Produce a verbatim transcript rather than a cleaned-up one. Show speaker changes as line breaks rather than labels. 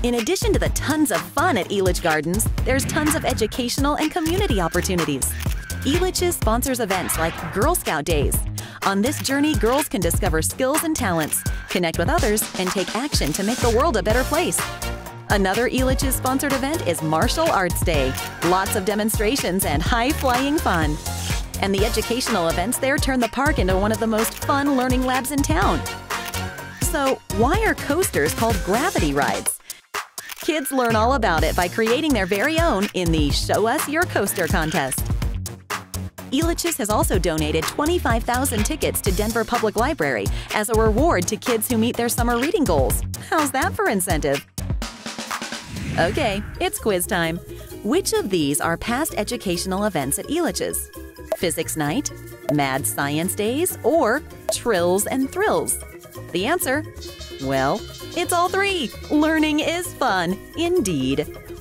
In addition to the tons of fun at Elitch Gardens, there's tons of educational and community opportunities. Elitch sponsors events like Girl Scout Days. On this journey, girls can discover skills and talents, connect with others, and take action to make the world a better place. Another Elitch's sponsored event is Martial Arts Day. Lots of demonstrations and high-flying fun. And the educational events there turn the park into one of the most fun learning labs in town. So, why are coasters called gravity rides? Kids learn all about it by creating their very own in the Show Us Your Coaster contest. Elitch's has also donated twenty-five thousand tickets to Denver Public Library as a reward to kids who meet their summer reading goals. How's that for incentive? Okay, it's quiz time. Which of these are past educational events at Elitch's? Physics Night, Mad Science Days, or Trills and Thrills? The answer? Well, it's all three. Learning is fun, indeed.